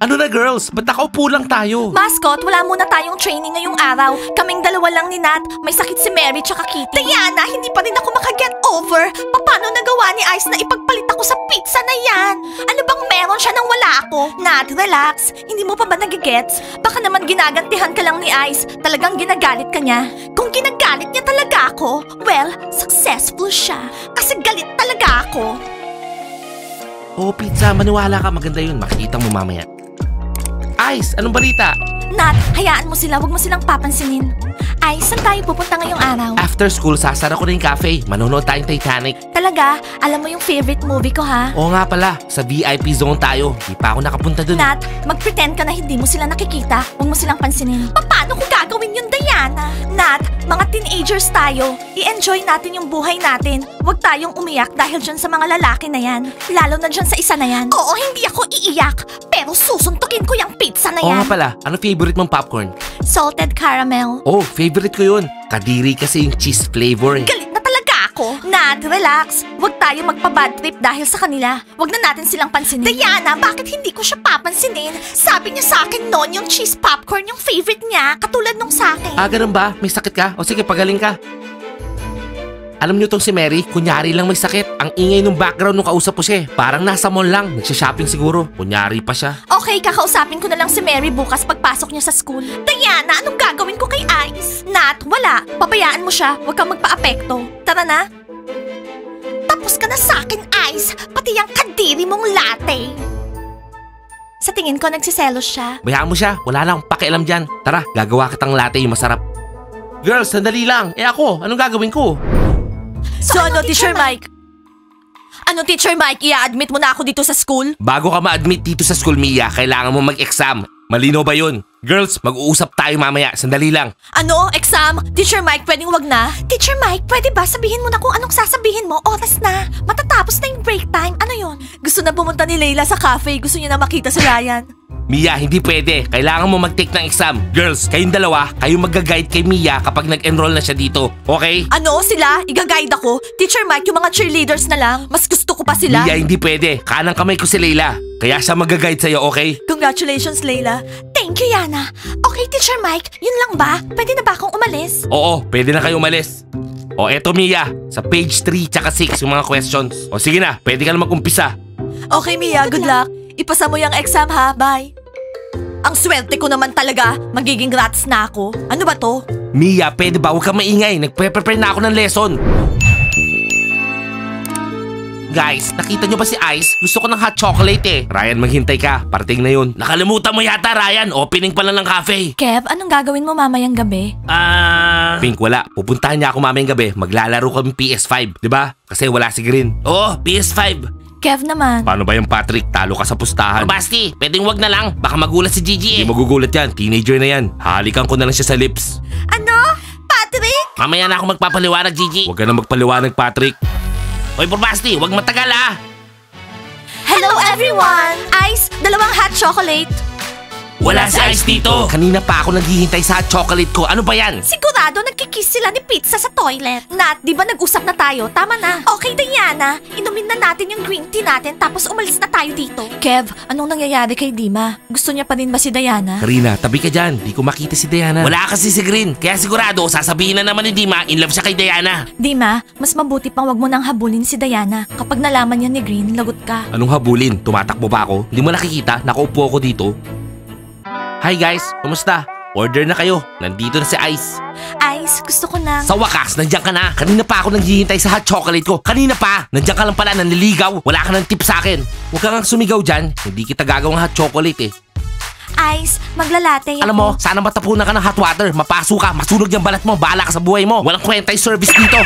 Ano na girls? Ba't nakaupo lang tayo? Mascot, wala muna tayong training ngayong araw. Kaming dalawa lang ni Nat. May sakit si Mary tsaka Kitty. Diana, hindi pa rin ako makaget over. Paano nagawa ni Ice na ipagpalit ako sa pizza na yan? Ano bang meron siya nang wala ako? Nat, relax. Hindi mo pa ba nagigets? Baka naman ginagantihan ka lang ni Ice. Talagang ginagalit ka niya. Kung ginagalit niya talaga ako, well, successful siya. Kasi galit talaga ako. Oh, pizza, maniwala ka. Maganda yun. Makikita mo mamaya. Ice, anong balita? Nat, hayaan mo sila. Huwag mo silang papansinin. Ice, saan tayo pupunta ngayong araw? After school, sasara ko na yung cafe. Manonood tayong Titanic. Talaga? Alam mo yung favorite movie ko, ha? Oo nga pala, sa VIP zone tayo. Di pa ako nakapunta dun. Nat, mag-pretend ka na hindi mo sila nakikita. Huwag mo silang pansinin. Paano ko gagawin yun, Diana? Nat, mga teenagers tayo. I-enjoy natin yung buhay natin. Huwag tayong umiyak dahil dyan sa mga lalaki na yan. Lalo na dyan sa isa na yan. Oo, hindi ako iiyak. Pero susuntukin ko yung pizza na Oo yan. nga pala, ano favorite mong popcorn? Salted caramel. Oh, favorite ko yun. Kadiri kasi yung cheese flavor eh. Galit na talaga ako. Nat, relax. Huwag tayo magpa-bad trip dahil sa kanila. Huwag na natin silang pansinin. Diana, bakit hindi ko siya papansinin? Sabi niya sa akin noon yung cheese popcorn yung favorite niya, katulad nung sa akin. Ah, ganun ba? May sakit ka? O sige, pagaling ka. Alam niyo tong si Mary, kunyari lang may sakit. Ang ingay nung background nung kausap ko siya eh. Parang nasa mall lang, nagsha-shopping siguro. Kunyari pa siya. Okay, kakausapin ko na lang si Mary bukas pagpasok niya sa school. Diana, anong gagawin ko kay Ice? Nat, wala. Pabayaan mo siya, huwag kang magpa-apekto. Tara na. Tapos ka na sa akin, Ice. Pati yung kadiri mong latte. Sa tingin ko, nagsiselos siya. Bayaan mo siya, wala lang akong pakialam dyan. Tara, gagawa kitang latte yung masarap. Girls, sandali lang. Eh ako, anong gagawin ko? So ano, Teacher Mike? Ano, Teacher Mike? I-admit mo na ako dito sa school? Bago ka ma-admit dito sa school, Mia, kailangan mo mag-exam. Malino ba yun? Girls, mag-uusap tayo mamaya. Sandali lang. Ano? Exam? Teacher Mike, pwedeng wag na? Teacher Mike, pwede ba sabihin mo na kung anong sasabihin mo? Oras na. Matatapos na yung break time. Ano yon? Gusto na pumunta ni Layla sa cafe. Gusto niya na makita si Ryan. Mia, hindi pwede. Kailangan mo mag-take ng exam. Girls, kayong dalawa, kayo mag-guide kay Mia kapag nag-enroll na siya dito. Okay? Ano? Sila? Iga-guide ako? Teacher Mike, yung mga cheerleaders na lang. Mas gusto ko pa sila. Mia, hindi pwede. Kanang kamay ko si Layla. Kaya siya mag-guide sa'yo, okay? Congratulations, Layla. Thank you, Yana. Okay, Teacher Mike, yun lang ba? Pwede na ba akong umalis? Oo, pwede na kayo umalis. O eto Mia, sa page 3 tsaka 6 yung mga questions. O sige na, pwede ka na mag-umpisa. Okay, Mia, good luck. Ipasa mo yung exam, ha? Bye. Ang swerte ko naman talaga. Magiging rats na ako. Ano ba to? Mia, pwede ba? Huwag kang maingay. Nagpe-prepare na ako ng lesson. Guys, nakita nyo ba si Ice? Gusto ko ng hot chocolate eh. Ryan, maghintay ka. Parating na yun. Nakalimutan mo yata, Ryan. Opening pa lang ng cafe. Kev, anong gagawin mo mamayang gabi? Pink, wala. Pupuntahan niya ako mamayang gabi. Maglalaro kami PS5. Diba? Kasi wala si Green. Oo, PS5. Kev naman. Paano ba yung Patrick? Talo ka sa pustahan. Basti, pwedeng wag na lang. Baka magulat si Gigi eh. Hindi magugulat yan. Teenager na yan. Halikan ko na lang siya sa lips. Ano? Patrick? Mamaya na ako magpapaliwanag, Gigi. Huwag ka na magpaliwanag, Patrick. Hoy, Basti, huwag matagal ah. Hello everyone! Ice, dalawang hot chocolate. Wala si Ice dito. Kanina pa ako naghihintay sa hot chocolate ko. Ano ba yan? Sigurado nagkikiss sila ni Pizza sa toilet. Nat, di ba nag-usap na tayo? Tama na. Okay, Diana. Inumin na natin yung green tea natin tapos umalis na tayo dito. Kev, anong nangyayari kay Dima? Gusto niya pa rin ba si Diana? Karina, tabi ka dyan. Di ko makita si Diana. Wala kasi si Green. Kaya sigurado, sasabihin na naman ni Dima, in love siya kay Diana. Dima, mas mabuti pang wag mo nang habulin si Diana. Kapag nalaman niya ni Green, lagot ka. Anong habulin? Tumatakbo pa ako? Hindi mo nakikita? Nakaupo ako dito. Hi guys, kumusta? Order na kayo. Nandito na si Ice. Ice, gusto ko na. Sa wakas, nandiyan ka na. Kanina pa ako naghihintay sa hot chocolate ko. Kanina pa. Nandiyan ka lang pala, nanliligaw. Wala ka ng tip sa akin. Huwag ka nga sumigaw dyan. Hindi kita gagawang hot chocolate eh. Ice, maglalate ako. Alam mo, sana matapunan ka ng hot water. Mapaso ka, masunog yung balat mo. Bahala ka sa buhay mo. Walang kwenta yung service dito.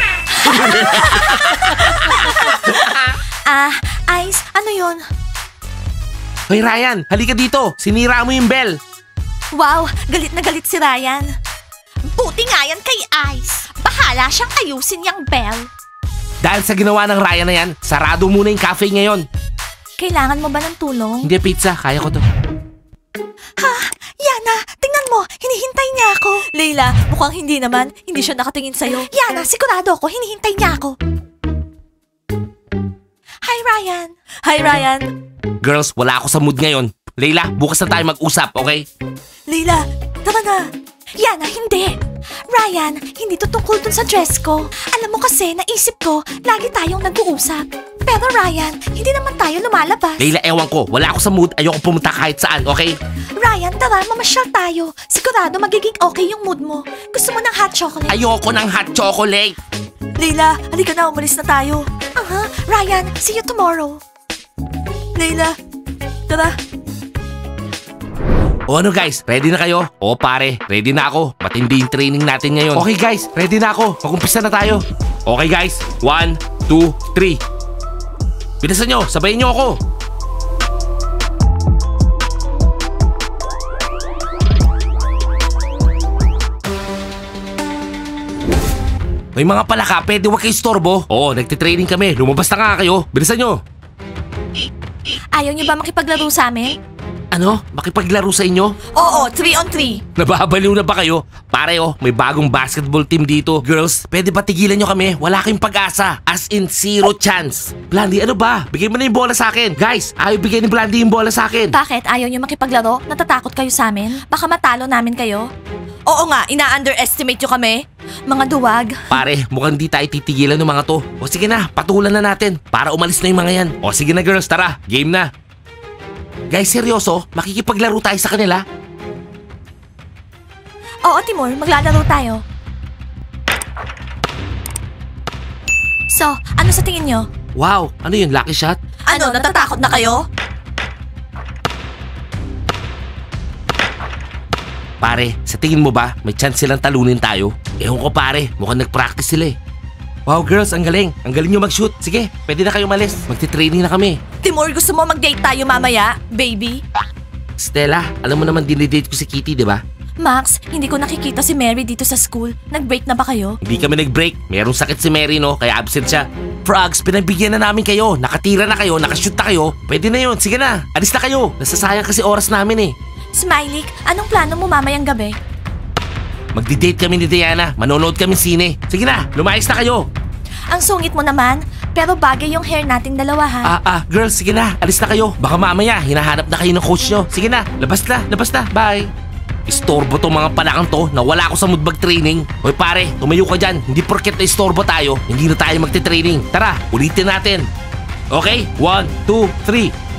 Ice, ano yun? Hoy Ryan, halika dito. Sinira mo yung bell. Wow, galit na galit si Ryan. Buti nga yan kay Ice. Bahala siyang ayusin yung bell. Dahil sa ginawa ng Ryan na yan, sarado muna yung cafe ngayon. Kailangan mo ba ng tulong? Hindi pizza, kaya ko to. Ha? Yana, tingnan mo, hinihintay niya ako. Layla, mukhang hindi naman. Hindi siya nakatingin sa'yo. Yana, sigurado ako, hinihintay niya ako. Hi, Ryan. Hi, Ryan. Girls, wala ako sa mood ngayon. Leila, bukas na tayo mag-usap, okay? Leila, tara na. Yana, hindi. Ryan, hindi to tungkol dun sa dress ko. Alam mo kasi, naisip ko, lagi tayong nag-uusap. Pero Ryan, hindi naman tayo lumalabas. Leila, ewan ko. Wala ako sa mood. Ayoko pumunta kahit saan, okay? Ryan, tara, mamasyal tayo. Sigurado magiging okay yung mood mo. Gusto mo ng hot chocolate? Ayoko ng hot chocolate. Leila, halika na, umalis na tayo. Ryan, see you tomorrow. Leila, tara. O ano guys, ready na kayo? O pare, ready na ako. Matindi yung training natin ngayon. Okay guys, ready na ako. Mag-umpisa na tayo. Okay guys, 1, 2, 3. Bilisan nyo, sabayin nyo ako. May mga palaka, pwede huwag kayo istorbo. Oo, nagtitraining kami. Lumabas na nga kayo. Bilisan nyo. Ayaw niyo ba makipaglaro sa amin? Ano? Makipaglaro sa inyo? Oo, 3-on-3. Nababaliw na ba kayo? Pare may bagong basketball team dito. Girls, pwede ba tigilan nyo kami? Wala kayong pag-asa. As in, zero chance. Blandy, ano ba? Bigay mo na yung bola sa akin. Guys, ayaw bigay ni Blandy yung bola sa akin. Bakit? Ayaw niyo makipaglaro? Natatakot kayo sa amin? Baka matalo namin kayo? Oo nga, ina-underestimate niyo kami. Mga duwag. Pare, mukhang di tayo titigilan ng mga to. O sige na, patulan na natin para umalis na yung mga yan. O sige na girls, tara. Game na. Guys, seryoso? Makikipaglaro tayo sa kanila? Oo, Timur, maglalaro tayo. So, ano sa tingin nyo? Wow, ano yun? Lucky shot? Ano, natatakot na kayo? Pare, sa tingin mo ba may chance silang talunin tayo? Ewan ko pare, mukhang nag-practice sila eh. Wow girls, ang galing. Ang galing nyo mag-shoot. Sige, pwede na kayo malis. Magti-training na kami. Timur, gusto mo mag-date tayo mamaya, baby? Stella, alam mo naman dinidate ko si Kitty, di ba? Max, hindi ko nakikita si Mary dito sa school. Nag-break na ba kayo? Hindi kami nag-break. Merong sakit si Mary, no? Kaya absent siya. Frogs, pinagbigyan na namin kayo. Nakatira na kayo, nakashoot na kayo. Pwede na yun. Sige na, alis na kayo. Nasasayang kasi oras namin eh. Smiley, anong plano mo mamayang gabi? Magdi-date kami ni Diana. Manonood kami sine. Sige na, lumayas na kayo. Ang sungit mo naman, pero bagay yung hair nating dalawa ha. Girls, sige na, alis na kayo. Baka mamaya, hinahanap na kayo ng coach nyo. Sige na, labas na, bye. Istorbo tong mga palakang to na wala ako sa mood training. Hoy pare, tumayo ka dyan. Hindi porket na istorbo tayo, hindi na tayo magte-training. Tara, ulitin natin. Okay, 1, 2, 3.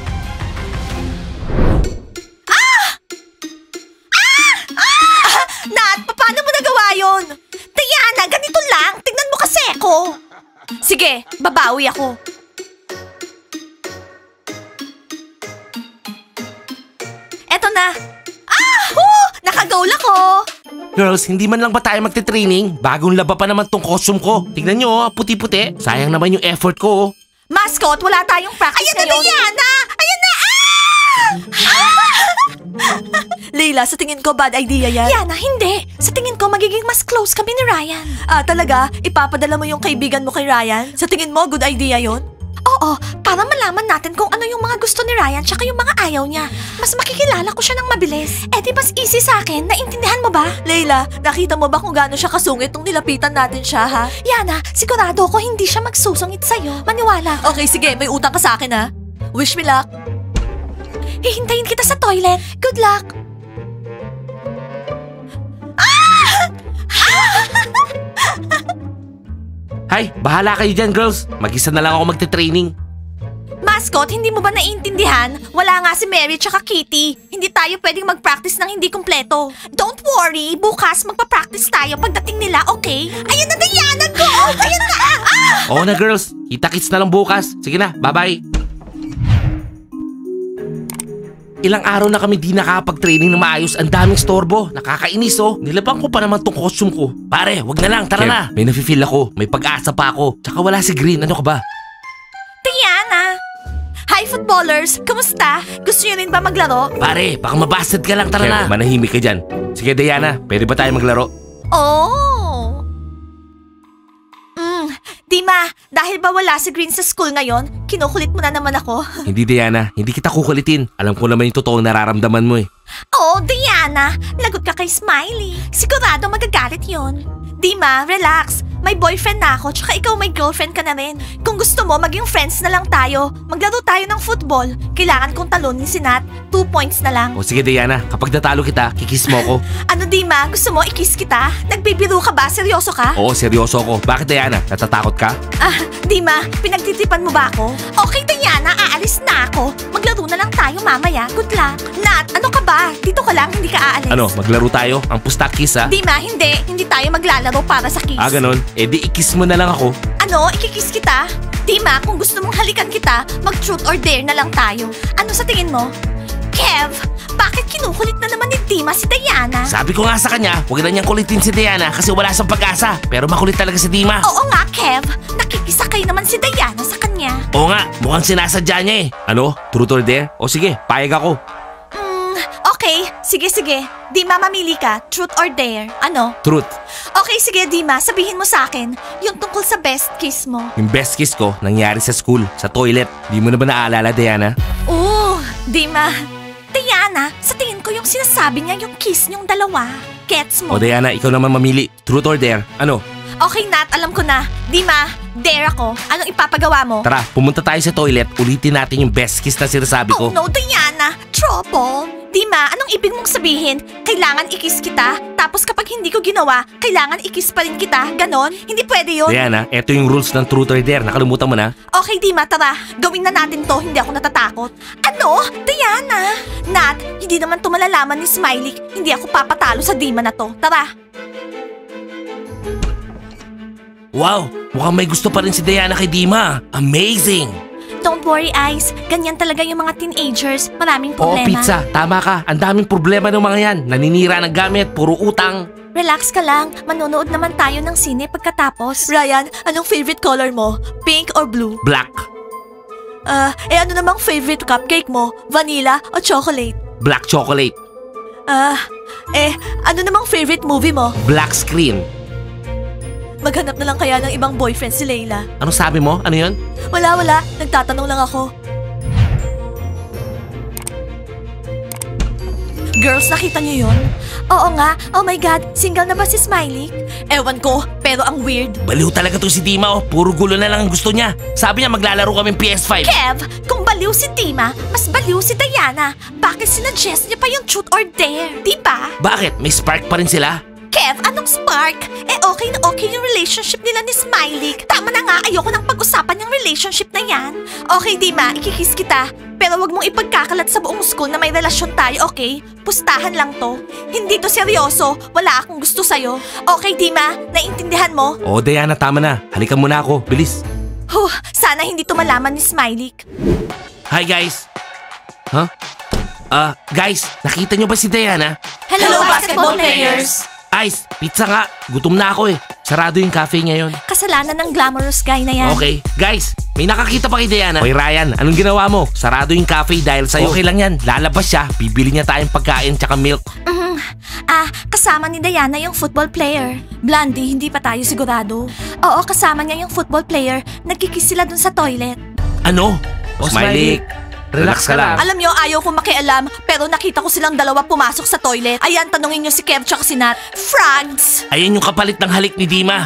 Nat, paano mo nagawa yun? Diana, ganito lang. Tignan mo kasi ako. Sige, babawi ako. Eto na. Nakagaul ako. Girls, hindi man lang ba tayo magte-training? Bagong laba pa naman tong costume ko. Tignan nyo, puti-puti. Sayang naman yung effort ko. Mascot, wala tayong practice Ayan na, ngayon. Diana! Ayan na! Leila, sa tingin ko bad idea yan. Yana, hindi. Sa tingin ko magiging mas close kami ni Ryan. Talaga? Ipapadala mo yung kaibigan mo kay Ryan? Sa tingin mo, good idea yon? Oo, para malaman natin kung ano yung mga gusto ni Ryan tsaka yung mga ayaw niya. Mas makikilala ko siya ng mabilis. Di mas easy sa akin, naintindihan mo ba? Leila, nakita mo ba kung gaano siya kasungit nung nilapitan natin siya, ha? Yana, sigurado ko hindi siya magsusungit sa'yo. Maniwala. Okay, sige, may utang ka sa akin, ha? Wish me luck. Hihintayin kita sa toilet. Good luck. Hay, bahala kayo dyan girls. Mag-isa na lang ako magte-training. Mascot, hindi mo ba naiintindihan? Wala nga si Mary tsaka Kitty. Hindi tayo pwedeng mag-practice ng hindi kumpleto. Don't worry, bukas magpa-practice tayo pagdating nila, okay? Ayun na, Diana, go! Ayun na! Oo na girls, kita-kits na lang bukas. Sige na, bye-bye. Ilang araw na kami di nakakapag-training na maayos. Ang daming storbo. Nakakainis oh. Nilabang ko pa naman tong costume ko. Pare, wag na lang. Tara na. May nafe-feel ako. May pag-asa pa ako. Tsaka wala si Green. Ano ka ba? Diana! Hi, footballers! Kumusta? Gusto niyo rin ba maglaro? Pare, baka mabasted ka lang. Tara na. Manahimik ka dyan. Sige, Diana. Pwede ba tayo maglaro? Oh! Dima, dahil ba wala si Green sa school ngayon, kinukulit mo na naman ako. Hindi, Diana. Hindi kita kukulitin. Alam ko naman yung totoong nararamdaman mo eh. Oh, Diana, lagot ka kay Smiley. Sigurado magagalit yon. Dima, relax. may boyfriend na ako, tsaka ikaw may girlfriend ka na rin. Kung gusto mo, maging friends na lang tayo. Maglaro tayo ng football. Kailangan kong talunin si Nat. 2 points na lang. O sige Diana, kapag natalo kita, kikiss mo ako. Ano Dima, gusto mo i-kiss kita? Nagbibiro ka ba? Seryoso ka? Oo, seryoso ako. Bakit Diana? Natatakot ka? Dima, pinagtitipan mo ba ako? Okay Diana, aalis na ako. Maglaro na lang tayo mamaya. Good luck. Nat, ano ka ba? Dito ka lang, hindi ka aalis. Ano, maglaro tayo? Ang pusta kiss ha? Dima, hindi. Hindi tayo maglalaro para sa kiss. Ganon. Eh di i-kiss mo na lang ako. Ano? Ikikiss kita? Dima, kung gusto mong halikan kita, mag-truth or dare na lang tayo. Ano sa tingin mo? Kev, bakit kinukulit na naman ni Dima si Diana? Sabi ko nga sa kanya, huwag na niyang kulitin si Diana kasi wala siyang pag-asa. Pero makulit talaga si Dima. Oo nga, Kev. Nakikisakay naman si Diana sa kanya. Oo nga, mukhang sinasadya niya eh. Ano? Truth or dare? O sige, payag ako. Okay, sige. Dima, mamili ka. Truth or dare? Ano? Truth. Okay, sige, Dima. Sabihin mo sa akin, yung tungkol sa best kiss mo. Yung best kiss ko, nangyari sa school, sa toilet. Di mo na ba naaalala, Diana? Dima. Diana, sa tingin ko yung sinasabi niya yung kiss niyong dalawa. Gets mo? O Diana, ikaw naman mamili. Truth or dare? Ano? Okay, Nat, alam ko na. Dima, dare ako. Anong ipapagawa mo? Tara, pumunta tayo sa toilet. Ulitin natin yung best kiss na sinasabi ko. Oh no, Diana. Trouble. Dima, anong ibig mong sabihin? Kailangan i-kiss kita, tapos kapag hindi ko ginawa, kailangan i-kiss pa rin kita? Ganon? Hindi pwede yun. Diana, eto yung rules ng truth or dare. Nakalimutan mo na? Okay, Dima, tara. Gawin na natin to, hindi ako natatakot. Ano? Diana? Nat, hindi naman to malalaman ni Smiley. Hindi ako papatalo sa Dima na to. Tara. Wow, mukhang may gusto pa rin si Diana kay Dima. Amazing! Don't worry, Ice. Ganyan talaga yung mga teenagers. Maraming Oo, problema. pizza. Tama ka. Ang daming problema ng mga yan. Naninira ng gamit, puro utang. Relax ka lang. Manonood naman tayo ng sine pagkatapos. Ryan, anong favorite color mo? Pink or blue? Black. Ano namang favorite cupcake mo? Vanilla o chocolate? Black chocolate. Ano namang favorite movie mo? Black screen. Maghanap na lang kaya ng ibang boyfriend si Layla. Ano sabi mo? Ano yun? Wala. Nagtatanong lang ako. Girls, nakita niyo yun? Oo nga. Oh my God, single na ba si Smiley? Ewan ko, pero ang weird. Baliw talaga to si Dima oh. Puro gulo na lang ang gusto niya. Sabi niya maglalaro kaming PS5. Kev, kung baliw si Dima, mas baliw si Diana. Bakit sinuggest niya pa yung truth or dare? Di ba? Bakit? May spark pa rin sila? Kev, anong spark? Okay na okay yung relationship nila ni Smiley. Tama na nga, ayoko nang pag-usapan yung relationship na yan. Okay, Dima, ikikiss kita. Pero wag mong ipagkakalat sa buong school na may relasyon tayo, okay? Pustahan lang to. Hindi to seryoso. Wala akong gusto sa'yo. Okay, Dima, naiintindihan mo? Oo, Diana, tama na. Halikan mo na ako. Bilis. Sana hindi to malaman ni Smiley. Hi, guys. Huh? Guys, nakita niyo ba si Diana? Hello, basketball players! Ice, pizza nga. Gutom na ako eh. Sarado yung cafe ngayon. Kasalanan ng glamorous guy na yan. Okay, guys, may nakakita pa kay Diana. Hoy Ryan, anong ginawa mo? Sarado yung cafe dahil sa'yo. Okay lang yan, lalabas siya. Bibili niya tayong pagkain tsaka milk. Kasama ni Diana yung football player. Blondie, hindi pa tayo sigurado. Oo, kasama niya yung football player. Nagkikiss sila dun sa toilet. Ano? Smiley, relax ka lang. Alam nyo, ayaw kong makialam, pero nakita ko silang dalawa pumasok sa toilet. Ayan, tanungin nyo si Kev tsaka si Nat. Frogs! Ayan yung kapalit ng halik ni Dima.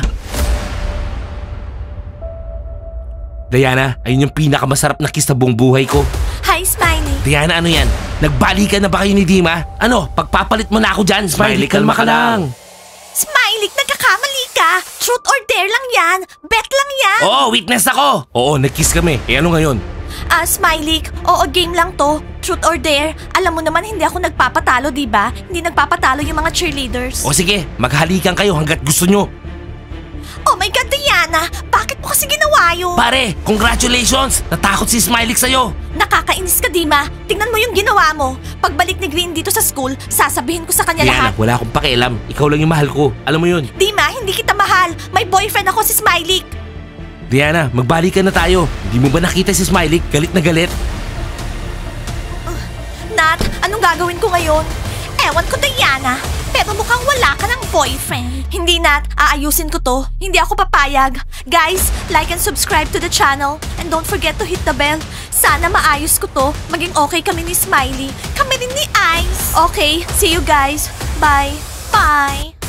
Diana, ayun yung pinakamasarap na kiss na buong buhay ko. Hi, Smiley. Diana, ano yan? Nagbalikan na ba kayo ni Dima? Ano, pagpapalit mo na ako dyan. Smiley, kalma ka lang. Smiley, nagkakamali ka. Truth or dare lang yan. Bet lang yan. Oo, witness ako. Oo, nag-kiss kami. Ano ngayon? Smiley, oo, game lang to. Truth or dare. Alam mo naman, hindi ako nagpapatalo, di ba? Hindi nagpapatalo yung mga cheerleaders. O sige, maghalikan kayo hanggat gusto nyo. Oh my God, Diana! Bakit mo kasi ginawa yun? Pare, congratulations! Natakot si Smiley sa'yo. Nakakainis ka, Dima. Tingnan mo yung ginawa mo. Pagbalik ni Green dito sa school, sasabihin ko sa kanya Diana, lahat. wala akong pakialam. Ikaw lang yung mahal ko. Alam mo yun. Dima, hindi kita mahal. May boyfriend ako si Smiley. Diana, magbalikan na tayo. Hindi mo ba nakita si Smiley? Galit na galit. Nat, anong gagawin ko ngayon? Ewan ko, Diana. Pero mukhang wala ka ng boyfriend. Hindi, Nat. Aayusin ko to. Hindi ako papayag. Guys, like and subscribe to the channel. And don't forget to hit the bell. Sana maayos ko to. Maging okay kami ni Smiley. Kami rin ni Ice. Okay, see you guys. Bye. Bye.